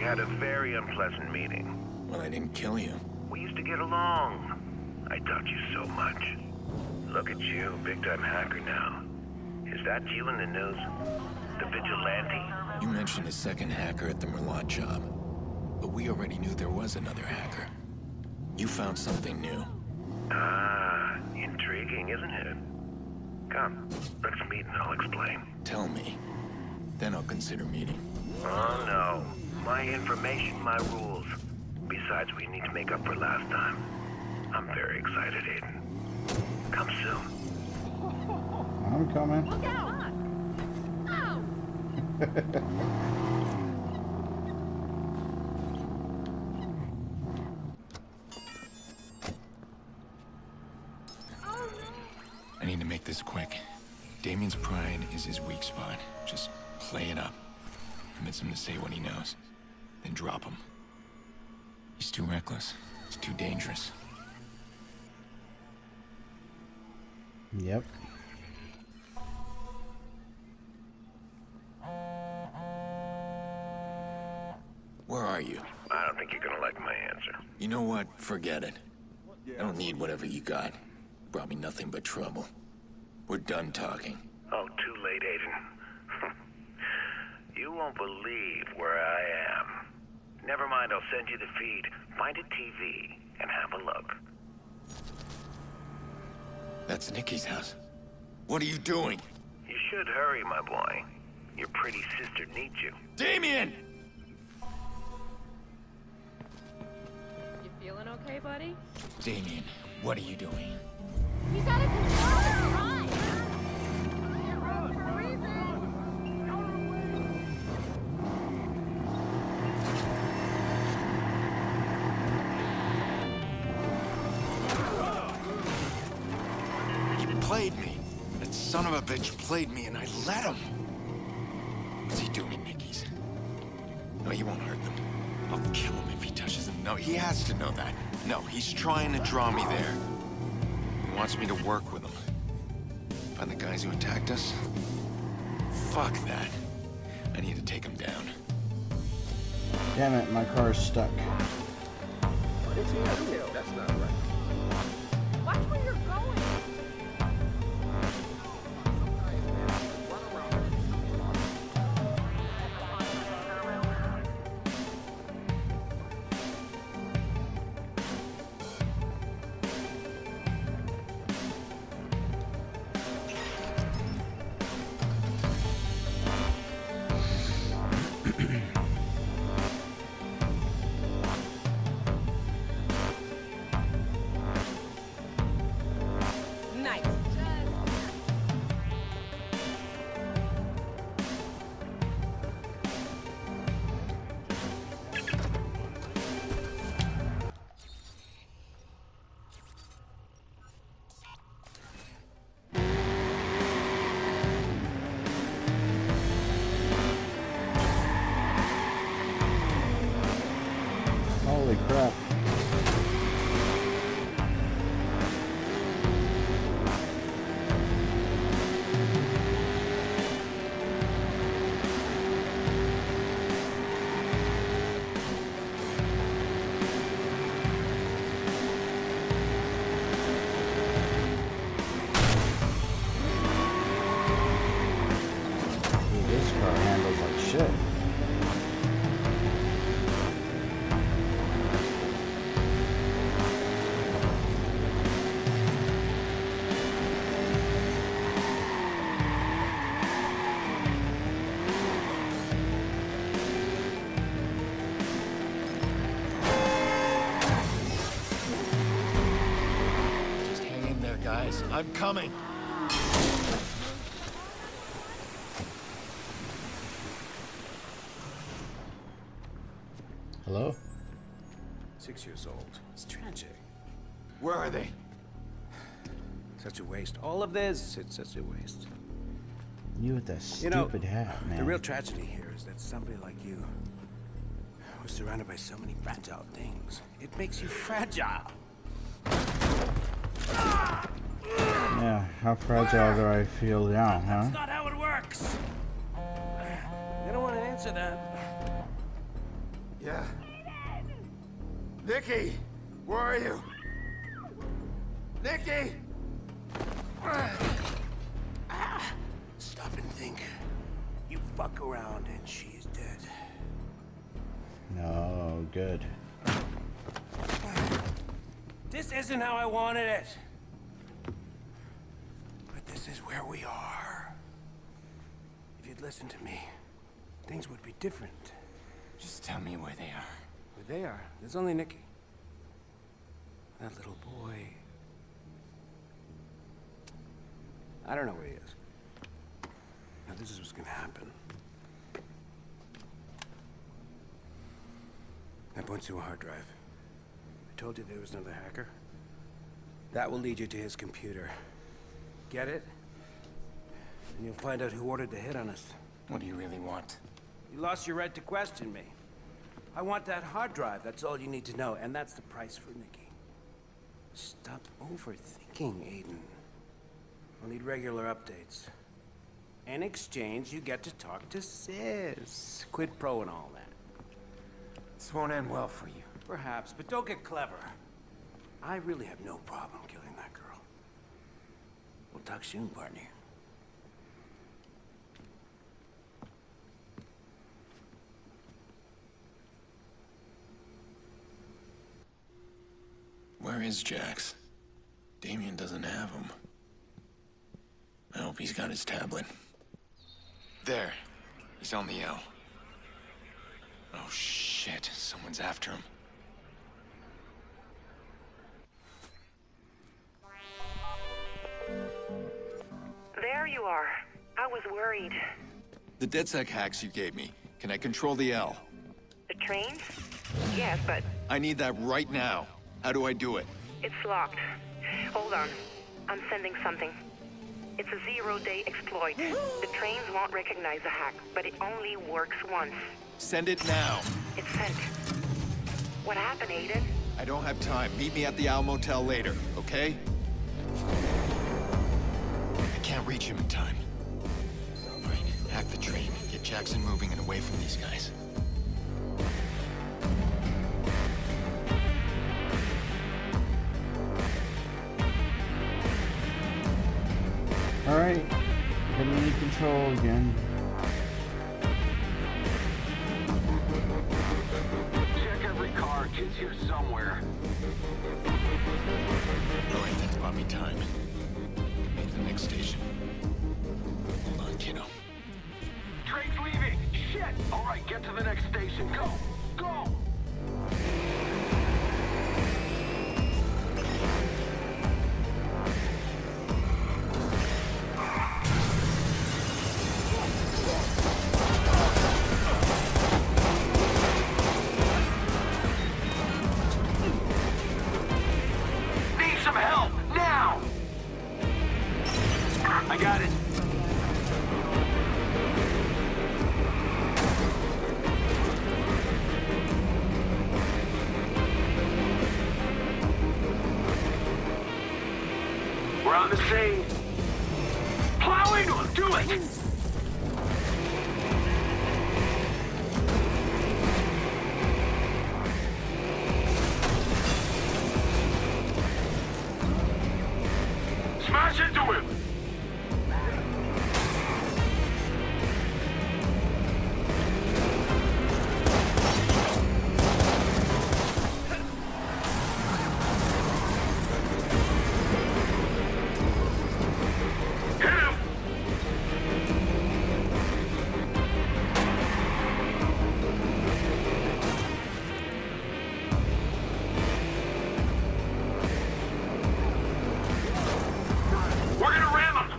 We had a very unpleasant meeting. Well, I didn't kill you. We used to get along. I taught you so much. Look at you, big-time hacker now. Is that you in the news? The vigilante? You mentioned a second hacker at the Merlot job. But we already knew there was another hacker. You found something new. Ah, intriguing, isn't it? Come, let's meet and I'll explain. Tell me. Then I'll consider meeting. Oh, no. My information, my rules. Besides, we need to make up for last time. I'm very excited, Aiden. Come soon. I'm coming. Look out! Ow! I need to make this quick. Damien's pride is his weak spot. Just play it up. Convince him to say what he knows. Then drop him. He's too reckless. It's too dangerous. Yep. Where are you? I don't think you're gonna like my answer. You know what? Forget it. I don't need whatever you got. Brought me nothing but trouble. We're done talking. Oh, too late, Aiden. You won't believe where I am. Never mind, I'll send you the feed. Find a TV and have a look. That's Nikki's house. What are you doing? You should hurry, my boy. Your pretty sister needs you. Damien! You feeling okay, buddy? Damien, what are you doing? He's out of control! Right. He played me. That son of a bitch played me and I let him. What's he doing at Nikki's? No, he won't hurt them. I'll kill him if he touches them. No, he has to know that. No, he's trying to draw me there. He wants me to work with him. Find the guys who attacked us? Fuck that. I need to take him down. Damn it, my car's stuck. What is he up to? That's not right. Watch where you're going! Nice. Holy crap. Dude, this car handles like shit. Just hang in there, guys. I'm coming. Hello? 6 years old. It's tragic. Where are they? Such a waste. All of this, it's such a waste. You with that You know, stupid hat, man. the real tragedy here is that somebody like you was surrounded by so many fragile things. It makes you fragile. Yeah, how fragile do I feel now, huh? That's not how it works. I don't want to answer that. Yeah? Nikki! Where are you? Nikki! Stop and think. You fuck around and she is dead. No, good. This isn't how I wanted it. But this is where we are. If you'd listened to me, things would be different. Just tell me where they are. Where they are, there's only Nikki. That little boy. I don't know where he is. Now this is what's gonna happen. I points to a hard drive. I told you there was another hacker. That will lead you to his computer. Get it? And you'll find out who ordered the hit on us. What do you really want? You lost your right to question me. I want that hard drive, that's all you need to know, and that's the price for Nikki. Stop overthinking, Aiden. I'll need regular updates. In exchange, you get to talk to Sis. Quid pro and all that. This won't end well for you. Perhaps, but don't get clever. I really have no problem killing that girl. We'll talk soon, partner. Where is Jax? Damien doesn't have him. I hope he's got his tablet. There. He's on the L. Oh shit, someone's after him. There you are. I was worried. The DedSec hacks you gave me. Can I control the L? The trains? Yes, but I need that right now. How do I do it? it's locked. Hold on. I'm sending something. It's a zero-day exploit. The trains won't recognize the hack, but it only works once. Send it now. It's sent. What happened, Aiden? I don't have time. Meet me at the Al Motel later, okay? I can't reach him in time. All right, hack the train. Get Jackson moving and away from these guys. Alright. Getting in control again. Check every car. Kid's here somewhere. Oh, I think bought me time. Make the next station. Hold on, kiddo. Train's leaving. Shit! All right, get to the next station. Go! Go! Need some help, now! I got it. We're on the scene. Plow into him, do it! Smash into him! Hit him! We're gonna ram him!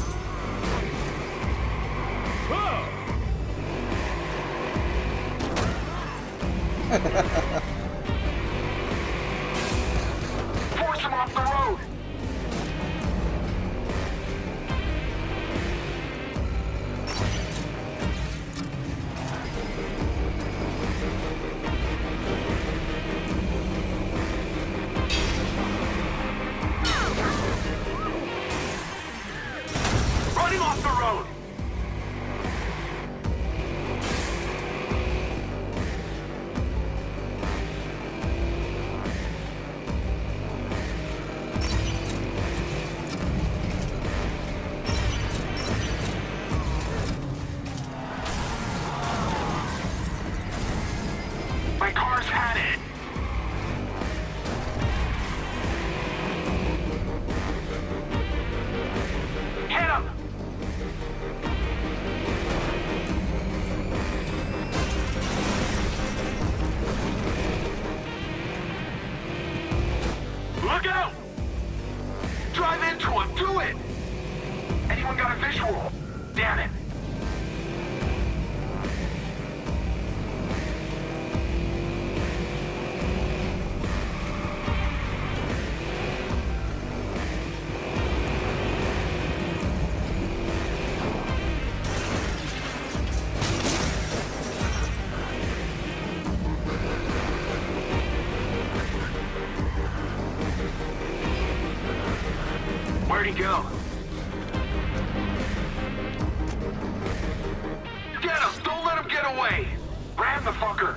Force him off the road! Run him off the road! Miguel. Get him! Don't let him get away! Ram the fucker!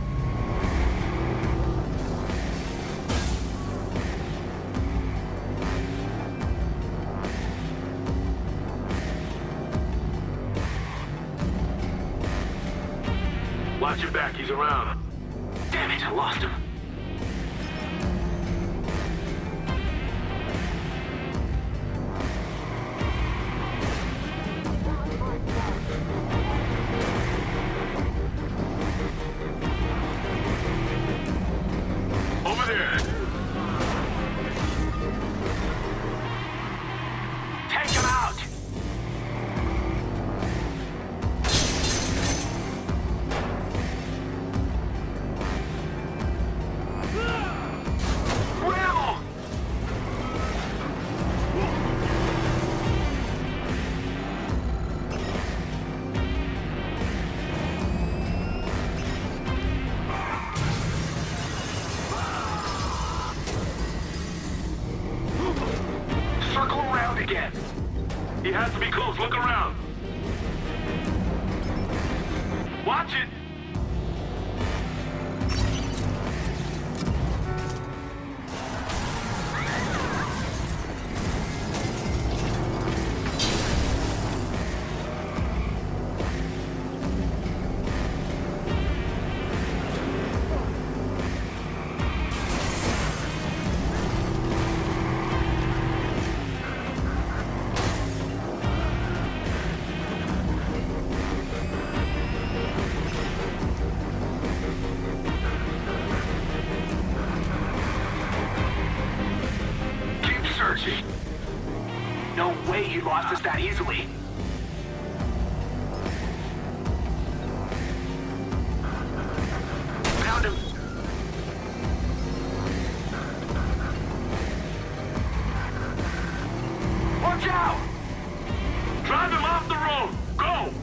Watch your back, he's around. Damn it, I lost him. Over there. Take him out. Circle around again. He has to be close. Look around. Watch it. No way he lost us that easily. Found him. Watch out! Drive him off the road! Go!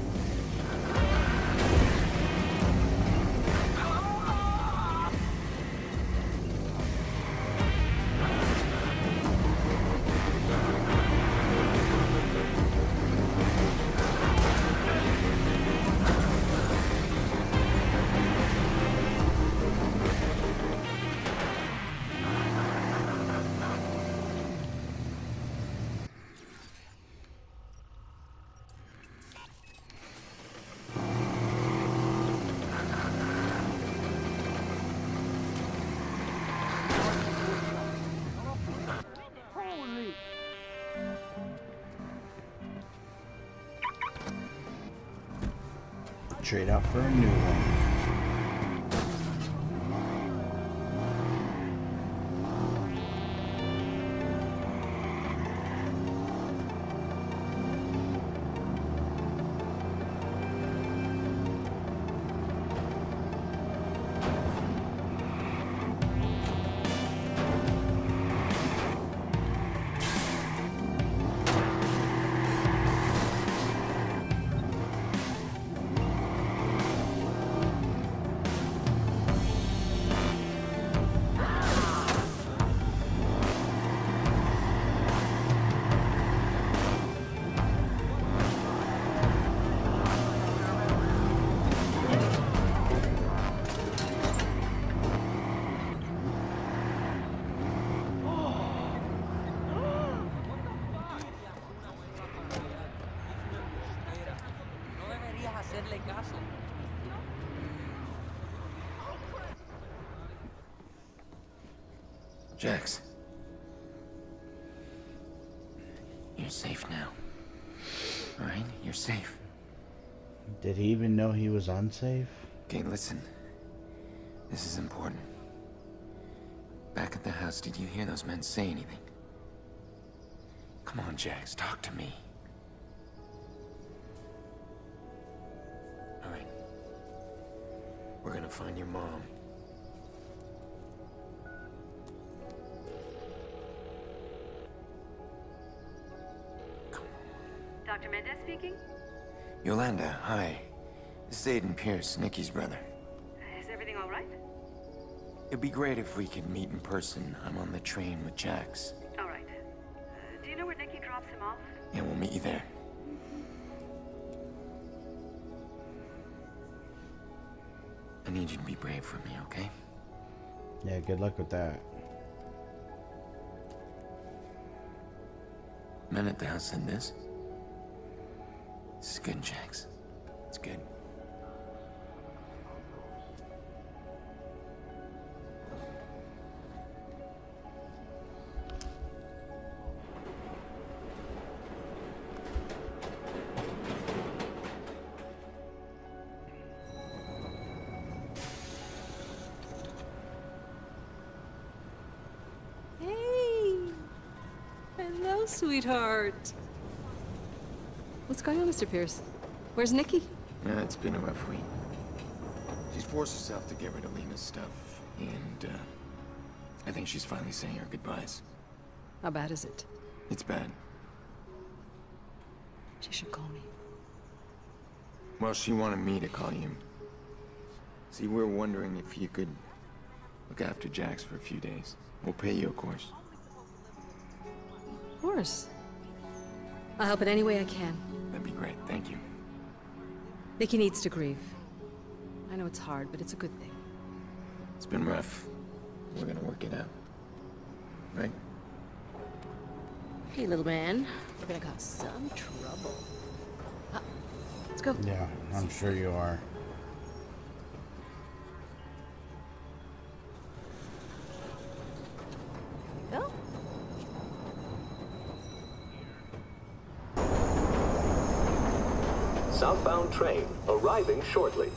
Trade out for a new one. Jax. You're safe now. Alright? You're safe. Did he even know he was unsafe? Okay, listen. This is important. Back at the house, did you hear those men say anything? Come on, Jax, talk to me. Alright. We're gonna find your mom. Dr. Mendez speaking? Yolanda, hi. This is Aiden Pierce, Nikki's brother. Is everything all right? It'd be great if we could meet in person. I'm on the train with Jax. All right. Do you know where Nikki off? Yeah, we'll meet you there. I need you to be brave for me, okay? Yeah, good luck with that. Men at the house said this. This is good, Jax. It's good. Hello, sweetheart. What's going on, Mr. Pierce? Where's Nikki? Yeah, it's been a rough week. She's forced herself to get rid of Lena's stuff, and I think she's finally saying her goodbyes. How bad is it? It's bad. She should call me. Well, she wanted me to call you. See, we're wondering if you could look after Jax for a few days. We'll pay you, of course. Of course. I'll help in any way I can. That'd be great, thank you. Nikki needs to grieve. I know it's hard, but it's a good thing. It's been rough. We're gonna work it out. Right? Hey, little man. We're gonna cause some trouble. Let's go. Yeah, I'm sure you are. Go. Southbound train arriving shortly.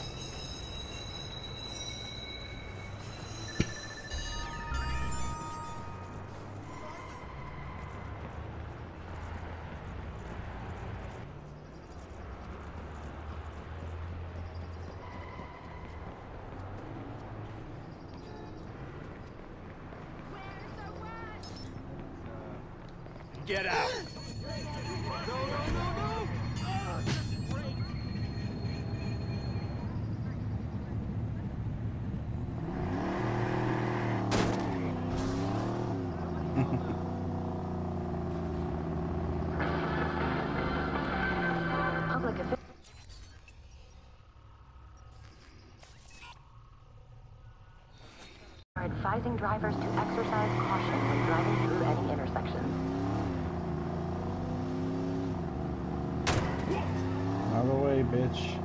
Get out! Public officials are advising drivers to exercise caution when driving through any intersections. Out of the way, bitch.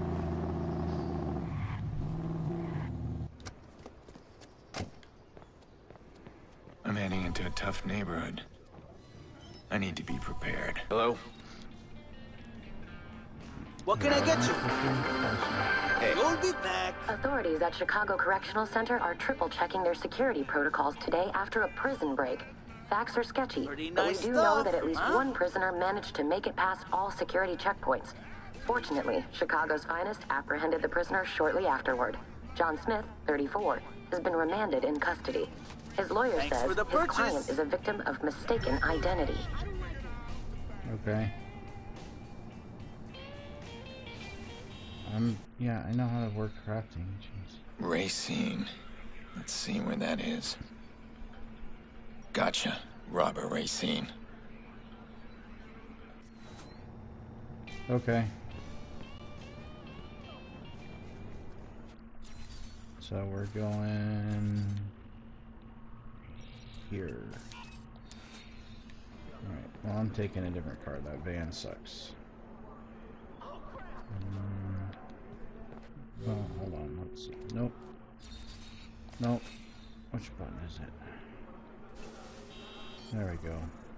I'm heading into a tough neighborhood. I need to be prepared. Hello? What can I get you? Hey, you'll be back. Authorities at Chicago Correctional Center are triple-checking their security protocols today after a prison break. Facts are sketchy, Pretty but nice we do know stuff, that at least huh? one prisoner managed to make it past all security checkpoints. Fortunately, Chicago's finest apprehended the prisoner shortly afterward. John Smith, 34, has been remanded in custody. His lawyer Thanks says for the his purchase. client is a victim of mistaken identity. Okay. Yeah, I know how to work crafting. Jeez. Racine. Let's see where that is. Gotcha. Robert Racine. Okay. So we're going here. Alright, well I'm taking a different car. That van sucks. Well, hold on, let's see. Nope. Nope. Which button is it? There we go.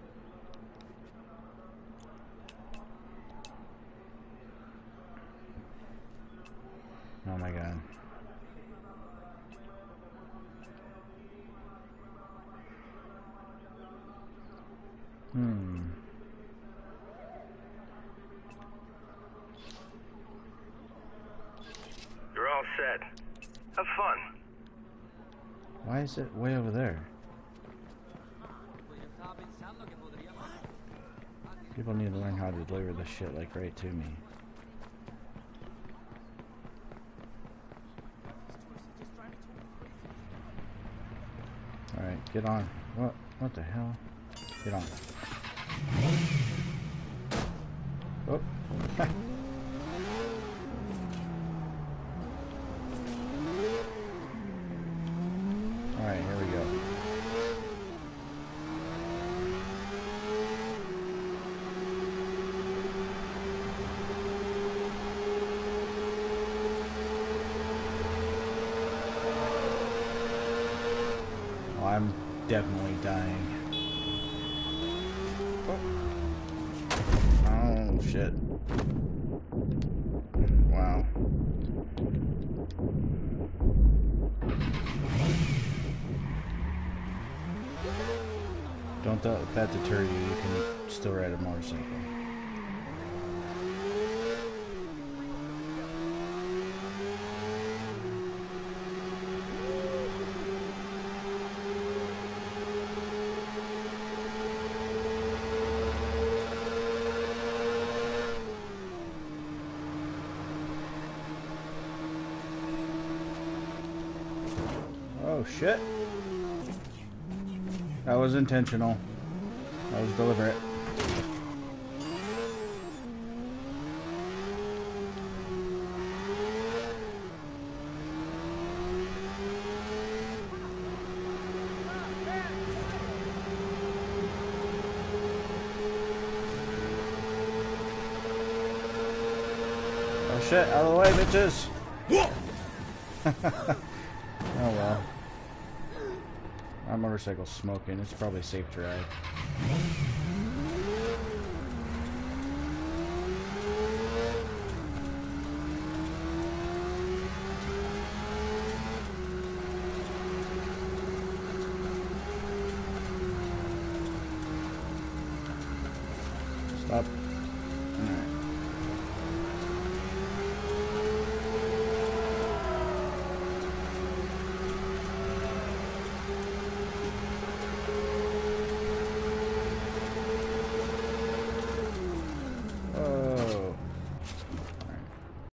Oh my god. You're all set. Have fun. Why is it way over there? People need to learn how to deliver this shit like right to me. Alright, get on. What the hell? Get on. Oh. Alright, here we go. Oh, I'm definitely dying. Oh, shit. Wow. Don't let that deter you. You can still ride a motorcycle. Oh shit. That was intentional. That was deliberate. Oh shit, out of the way, bitches! Oh well. My motorcycle's smoking. It's probably safe to ride. Stop. Alright.